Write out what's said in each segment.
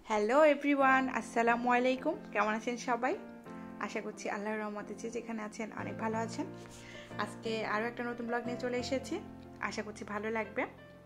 Hello everyone, আসসালামু আলাইকুম। কেমন আছেন সবাই? আশা করছি আল্লাহর রহমতে যেখানে আছেন অনেক ভালো আছেন। আজকে আরও একটা নতুন ব্লগ নিয়ে চলে এসেছি, আশা করছি ভালো লাগবে।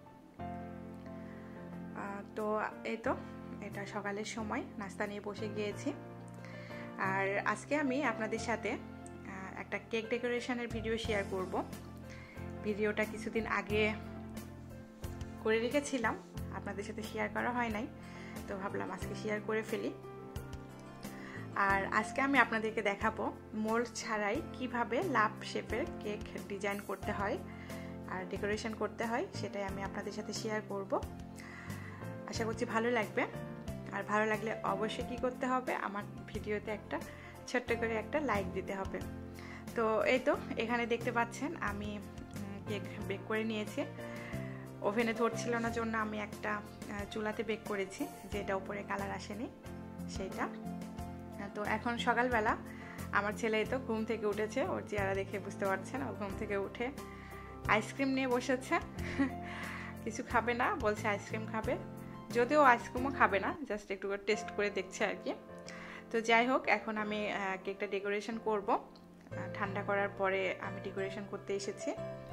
তো এই তো এটা সকালের সময় নাস্তা নিয়ে বসে গিয়েছি। আর আজকে আমি আপনাদের সাথে একটা কেক ডেকোরেশনের ভিডিও শেয়ার করব। ভিডিওটা কিছুদিন আগে করে রেখেছিলাম, আপনাদের সাথে শেয়ার করা হয় নাই, তো ভাবলাম আজকে শেয়ার করে ফেলি। আর আজকে আমি আপনাদেরকে দেখাবো মোল্ড ছাড়াই কিভাবে লাভ শেপের কেক ডিজাইন করতে হয় আর ডেকোরেশন করতে হয়, সেটাই আমি আপনাদের সাথে শেয়ার করব। আশা করছি ভালো লাগবে। আর ভালো লাগলে অবশ্যই কি করতে হবে, আমার ভিডিওতে একটা ছোট্ট করে একটা লাইক দিতে হবে। তো এই তো এখানে দেখতে পাচ্ছেন আমি কেক বেক করে নিয়েছি। ওভেনে ধরছিল না জন্য আমি একটা চুলাতে বেক করেছি, যেটা উপরে কালার আসেনি সেইটা। তো এখন সকালবেলা আমার ছেলে তো ঘুম থেকে উঠেছে, ওর চেহারা দেখে বুঝতে পারছেন, ও ঘুম থেকে উঠে আইসক্রিম নিয়ে বসেছে। কিছু খাবে না বলছে, আইসক্রিম খাবে, যদিও আইসক্রিমও খাবে না, জাস্ট একটু টেস্ট করে দেখছে আর কি। তো যাই হোক, এখন আমি কেকটা ডেকোরেশন করব। ঠান্ডা করার পরে আমি ডেকোরেশন করতে এসেছি।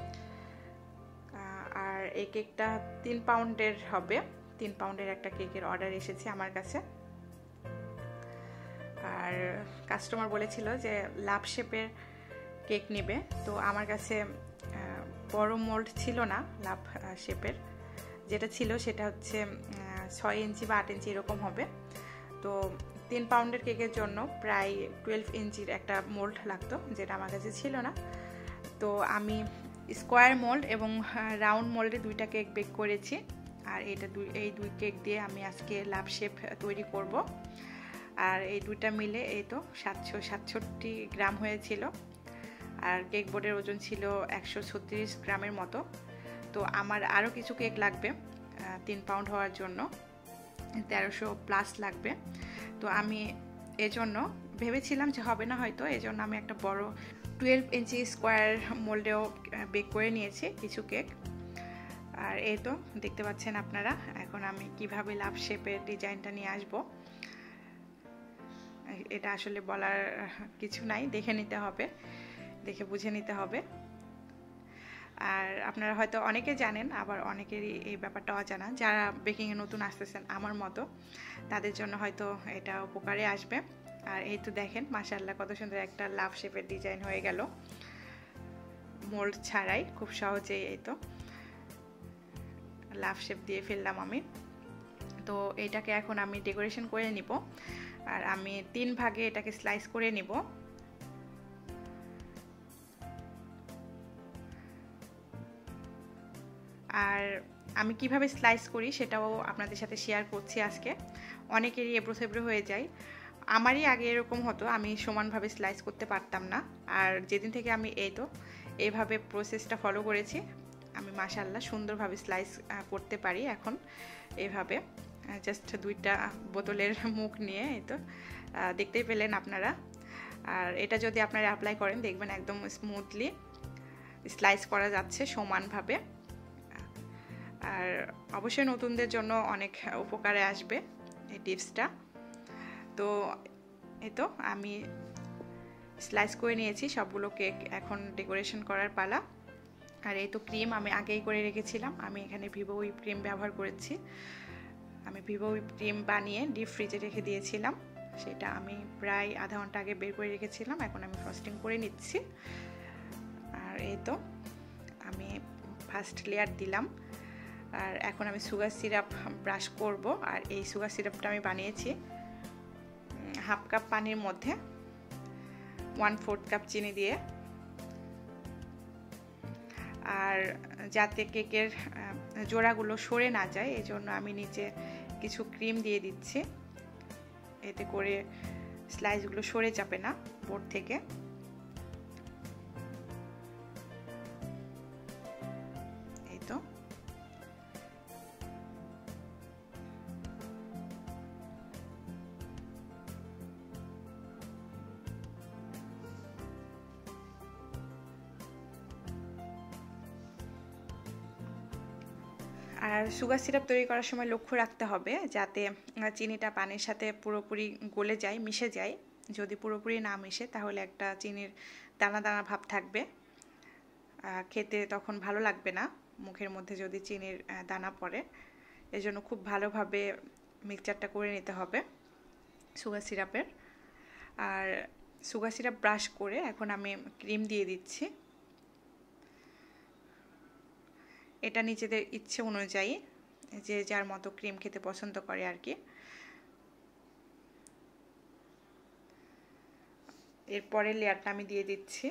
আর এই কেকটা 3 পাউন্ডের হবে। 3 পাউন্ডের একটা কেকের অর্ডার এসেছে আমার কাছে। আর কাস্টমার বলেছিল যে লাভ শেপের কেক নেবে, তো আমার কাছে বড় মোল্ড ছিল না লাভ শেপের। যেটা ছিল সেটা হচ্ছে 6 ইঞ্চি বা 8 ইঞ্চি এরকম হবে। তো 3 পাউন্ডের কেকের জন্য প্রায় 12 ইঞ্চির একটা মোল্ড লাগতো, যেটা আমার কাছে ছিল না। তো আমি স্কোয়ার মোল্ড এবং রাউন্ড মোল্ডে দুইটা কেক বেক করেছি। আর এই দুই কেক দিয়ে আমি আজকে লাভ শেপ তৈরি করব। আর এই দুইটা মিলে এই তো 767 গ্রাম হয়েছিল। আর কেক বোর্ডের ওজন ছিল 136 গ্রামের মতো। তো আমার আরও কিছু কেক লাগবে 3 পাউন্ড হওয়ার জন্য, 1300 প্লাস লাগবে। তো আমি এজন্য ভেবেছিলাম যে হবে না হয়তো, এজন্য আমি একটা বড় 12 ইঞ্চি স্কোয়ার মোল্ডেও বেক করে নিয়েছি কিছু কেক। আর এই তো দেখতে পাচ্ছেন আপনারা, এখন আমি কিভাবে লাভ শেপের ডিজাইনটা নিয়ে আসব, এটা আসলে বলার কিছু নাই, দেখে নিতে হবে, দেখে বুঝে নিতে হবে। আর আপনারা হয়তো অনেকে জানেন, আবার অনেকেরই এই ব্যাপারটা অজানা। যারা বেকিংয়ে নতুন আসতেছেন আমার মতো, তাদের জন্য হয়তো এটা উপকারে আসবে। আর এই তো দেখেন মাশাআল্লাহ কত সুন্দর একটা লাভ শেপের ডিজাইন হয়ে গেল মোল্ড ছাড়াই, খুব সহজেই। এই তো লাভ শেপ দিয়ে ফেললাম আমি। তো এটাকে এখন আমি ডেকোরেশন করে নিব। আর আমি 3 ভাগে এটাকে স্লাইস করে নিব। আর আমি কিভাবে স্লাইস করি সেটাও আপনাদের সাথে শেয়ার করছি আজকে। অনেকেরই এবড়ো থেবড়ো হয়ে যায়, আমারই আগে এরকম হতো, আমি সমানভাবে স্লাইস করতে পারতাম না। আর যেদিন থেকে আমি এইভাবে প্রসেসটা ফলো করেছি, আমি মাশাআল্লাহ সুন্দরভাবে স্লাইস করতে পারি এখন। এইভাবে জাস্ট 2টা বোতলের মুখ নিয়ে এই তো দেখতেই পেলেন আপনারা। আর এটা যদি আপনারা অ্যাপ্লাই করেন দেখবেন একদম স্মুথলি স্লাইস করা যাচ্ছে সমানভাবে। আর অবশ্যই নতুনদের জন্য অনেক উপকারে আসবে এই টিপসটা। তো এই তো আমি স্লাইস করে নিয়েছি সবগুলো কেক, এখন ডেকোরেশন করার পালা। আর এই তো ক্রিম আমি আগেই করে রেখেছিলাম, আমি এখানে ভিভো হুইপ ক্রিম ব্যবহার করেছি। আমি ভিভো হুইপ ক্রিম বানিয়ে ডিপ ফ্রিজে রেখে দিয়েছিলাম, সেটা আমি প্রায় আধা ঘন্টা আগে বের করে রেখেছিলাম। এখন আমি ফ্রস্টিং করে নিচ্ছি। আর এই তো আমি ফার্স্ট লেয়ার দিলাম। আর এখন আমি সুগার সিরাপ ব্রাশ করব। আর এই সুগার সিরাপটা আমি বানিয়েছি হাফ কাপ পানির মধ্যে 1/4 কাপ চিনি দিয়ে। আর যাতে কেকের জোড়াগুলো সরে না যায়, এই জন্য আমি নিচে কিছু ক্রিম দিয়ে দিচ্ছি, এতে করে স্লাইসগুলো সরে যাবে না বোর্ড থেকে। এই তো আর সুগার সিরাপ তৈরি করার সময় লক্ষ্য রাখতে হবে যাতে চিনিটা পানির সাথে পুরোপুরি গলে যায়, মিশে যায়। যদি পুরোপুরি না মিশে তাহলে একটা চিনির দানা দানা ভাব থাকবে, খেতে তখন ভালো লাগবে না মুখের মধ্যে যদি চিনির দানা পড়ে। এজন্য খুব ভালোভাবে মিক্সচারটা করে নিতে হবে সুগার সিরাপের। আর সুগার সিরাপ ব্রাশ করে এখন আমি ক্রিম দিয়ে দিচ্ছি। এটা নিজেদের ইচ্ছে অনুযায়ী যে যার মতো ক্রিম খেতে পছন্দ করে আর কি। এরপরে লেয়ারটা আমি দিয়ে দিচ্ছি।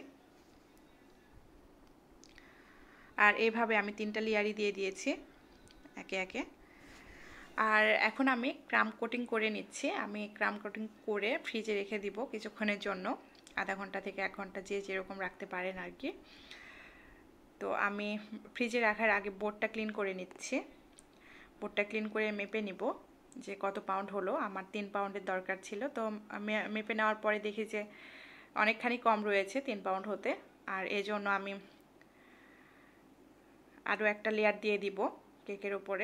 আর এইভাবে আমি 3টা লেয়ারই দিয়ে দিয়েছি একে একে। আর এখন আমি ক্রাম কোটিং করে নিচ্ছি। আমি ক্রাম কোটিং করে ফ্রিজে রেখে দিব কিছুক্ষণের জন্য, আধা ঘন্টা থেকে 1 ঘন্টা, যে যেরকম রাখতে পারেন আর কি। তো আমি ফ্রিজে রাখার আগে বোর্ডটা ক্লিন করে নিচ্ছি। বোর্ডটা ক্লিন করে মেপে নিব যে কত পাউন্ড হলো। আমার 3 পাউন্ডের দরকার ছিল, তো মেপে নেওয়ার পরে দেখি যে অনেকখানি কম রয়েছে 3 পাউন্ড হতে। আর এই জন্য আমি আরও একটা লেয়ার দিয়ে দিব কেকের উপরে।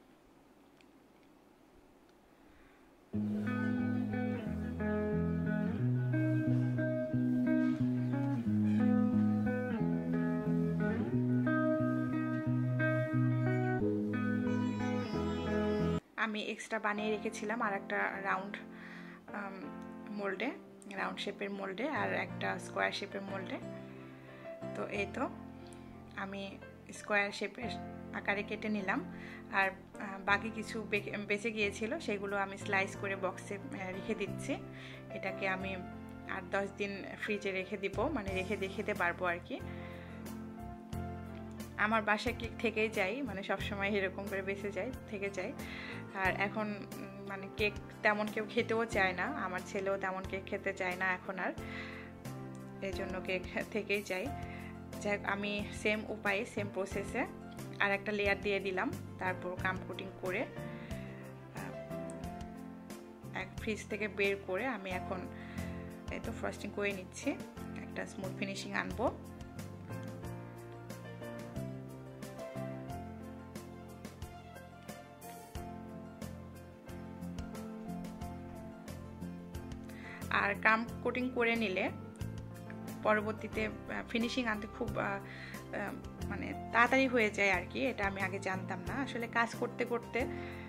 আমি এক্সট্রা বানিয়ে রেখেছিলাম আর একটা রাউন্ড মোল্ডে, রাউন্ড শেপের মোল্ডে, আর একটা স্কোয়ার শেপের মোল্ডে। তো এই তো আমি স্কোয়ার শেপের আকারে কেটে নিলাম। আর বাকি কিছু বেঁচে গিয়েছিল সেগুলো আমি স্লাইস করে বক্সে রেখে দিচ্ছি। এটাকে আমি 8-10 দিন ফ্রিজে রেখে দিব, মানে রেখে খেতে পারবো আর কি। আমার বাসায় কেক থেকেই যায়, মানে সবসময় এরকম করে বেঁচে যায়, থেকে যায়। আর এখন মানে কেক তেমন কেউ খেতেও চায় না, আমার ছেলেও তেমন কেক খেতে চায় না এখন আর, এই জন্য কেক থেকেই যায়। যাই হোক, আমি সেম উপায়ে সেম প্রসেসে আর একটা লেয়ার দিয়ে দিলাম, তারপর ক্রাম কোটিং করে ফ্রিজ থেকে বের করে আমি এখন এই তো ফ্রস্টিং করে নিচ্ছি, একটা স্মুথ ফিনিশিং আনবো। আর ক্রাম কোটিং করে নিলে পরবর্তীতে ফিনিশিং আনতে খুব মানে তাড়াতাড়ি হয়ে যায় আর কি। এটা আমি আগে জানতাম না, আসলে কাজ করতে করতে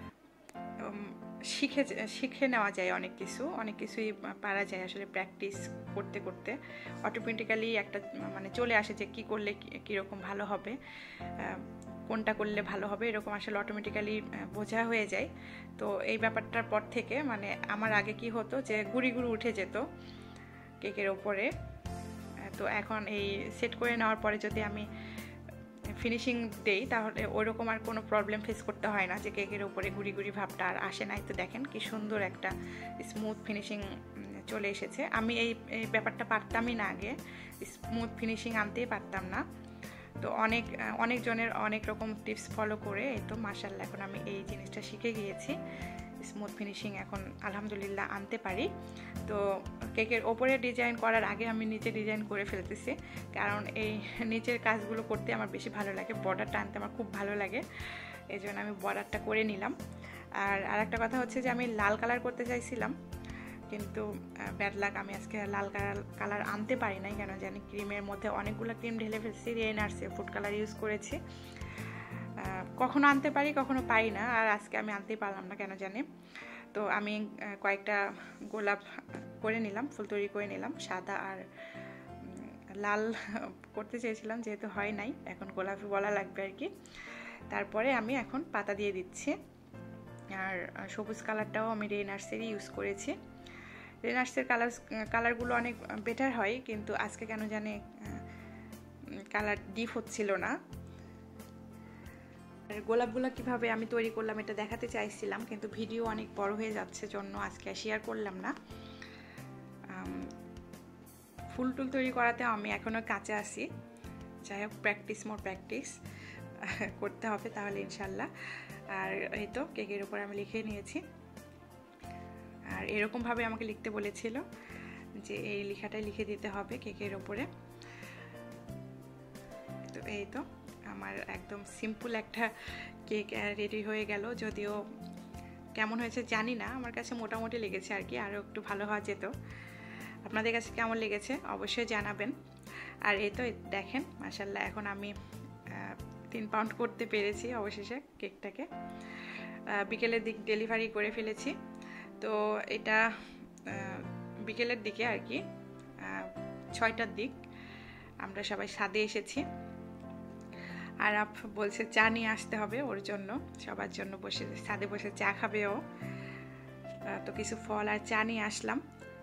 শিখে নেওয়া যায় অনেক কিছুই পারা যায় আসলে। প্র্যাকটিস করতে করতে অটোমেটিক্যালি একটা মানে চলে আসে যে কি করলে কীরকম ভালো হবে, কোনটা করলে ভালো হবে, এরকম আসলে অটোমেটিক্যালি বোঝা হয়ে যায়। তো এই ব্যাপারটার পর থেকে মানে আমার আগে কি হতো যে গুঁড়ি উঠে যেত কেকের ওপরে। তো এখন এই সেট করে নেওয়ার পরে যদি আমি ফিনিশিং দেই তাহলে ওইরকম আর কোনো প্রবলেম ফেস করতে হয় না, যে কেকের উপরে গুঁড়ি ভাবটা আর আসে নাই। তো দেখেন কি সুন্দর একটা স্মুথ ফিনিশিং চলে এসেছে। আমি এই ব্যাপারটা পারতামই না আগে, স্মুথ ফিনিশিং আনতেই পারতাম না। তো অনেকজনের অনেক রকম টিপস ফলো করে এই তো মাশাআল্লাহ এখন আমি এই জিনিসটা শিখে গিয়েছি, স্মুথ ফিনিশিং এখন আলহামদুলিল্লাহ আনতে পারি। তো কেকের ওপরে ডিজাইন করার আগে আমি নিচে ডিজাইন করে ফেলতেছি, কারণ এই নিচের কাজগুলো করতে আমার বেশি ভালো লাগে, বর্ডারটা আনতে আমার খুব ভালো লাগে, এই জন্য আমি বর্ডারটা করে নিলাম। আর একটা কথা হচ্ছে যে আমি লাল কালার করতে চাইছিলাম, কিন্তু ব্যাড লাক, আমি আজকে লাল কালার আনতে পারি নাই, কেন জানি ক্রিমের মধ্যে অনেকগুলো ক্রিম ঢেলে ফেলছি, রেইনার্সে ফুড কালার ইউজ করেছি। কখনো আনতে পারি কখনো পারি না, আর আজকে আমি আনতেই পারলাম না কেন জানি। তো আমি কয়েকটা গোলাপ করে নিলাম, ফুল তৈরি করে নিলাম, সাদা আর লাল করতে চেয়েছিলাম, যেহেতু হয় নাই এখন গোলাপি বলা লাগবে আর কি। তারপরে আমি এখন পাতা দিয়ে দিচ্ছি। আর সবুজ কালারটাও আমি রেইনার্সেরই ইউজ করেছি। রেইনার্সের কালারগুলো অনেক বেটার হয়, কিন্তু আজকে কেন জানি কালার ডিপ হচ্ছিল না। গোলাপগুলো কিভাবে আমি তৈরি করলাম এটা দেখাতে চাইছিলাম, কিন্তু ভিডিও অনেক বড় হয়ে যাচ্ছে জন্য আজকে শেয়ার করলাম না। ফুল টুল তৈরি করাতে আমি এখনও কাঁচা আছি, যাই হোক প্র্যাকটিস করতে হবে তাহলে ইনশাল্লাহ। আর এই তো কেকের উপর আমি লিখে নিয়েছি, আর এরকমভাবে আমাকে লিখতে বলেছিল যে এই লেখাটাই লিখে দিতে হবে কেকের ওপরে। তো এই তো আমার একদম সিম্পল একটা কেক রেডি হয়ে গেল। যদিও কেমন হয়েছে জানি না, আমার কাছে মোটামুটি লেগেছে আর কি, আরও একটু ভালো হওয়া যেত। আপনাদের কাছে কেমন লেগেছে অবশ্যই জানাবেন। আর এই তো দেখেন মাশাআল্লাহ, এখন আমি 3 পাউন্ড করতে পেরেছি অবশেষে কেকটাকে। বিকেলের দিক ডেলিভারি করে ফেলেছি। তো এটা বিকেলের দিকে আর কি, 6টার দিক আমরা সবাই ছাদে এসেছি। আর বলছে চা নিয়ে আসতে হবে ওর জন্য, সবার জন্য বসে ছাদে বসে চা খাবে ও। তো কিছু ফল আর চা নিয়ে আসলাম।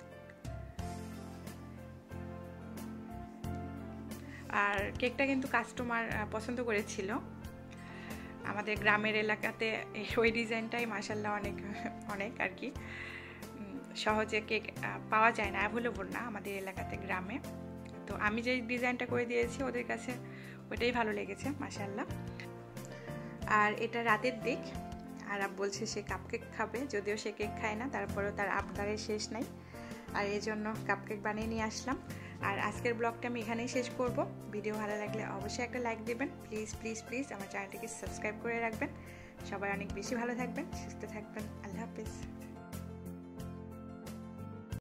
আর কেকটা কিন্তু কাস্টমার পছন্দ করেছিল। আমাদের গ্রামের এলাকাতে ওই ডিজাইনটাই মাশাআল্লাহ অনেক অনেক আর কি, সহজে কেক পাওয়া যায় না, অ্যাভেলেবল না আমাদের এলাকাতে গ্রামে। তো আমি যে ডিজাইনটা করে দিয়েছি ওদের কাছে ওইটাই ভালো লেগেছে মাশাআল্লাহ। আর এটা রাতের দিক, আর বলছে সে কাপকেক খাবে, যদিও সে কেক খায় না, তারপরেও তার আবদারের শেষ নাই। আর এই জন্য কাপকেক বানিয়ে নিয়ে আসলাম। আর আজকের ব্লগটা আমি এখানেই শেষ করব। ভিডিও ভালো লাগলে অবশ্যই একটা লাইক দেবেন। প্লিজ প্লিজ প্লিজ আমার চ্যানেলটিকে সাবস্ক্রাইব করে রাখবেন। সবাই অনেক বেশি ভালো থাকবেন, সুস্থ থাকবেন। আল্লাহ হাফেজ।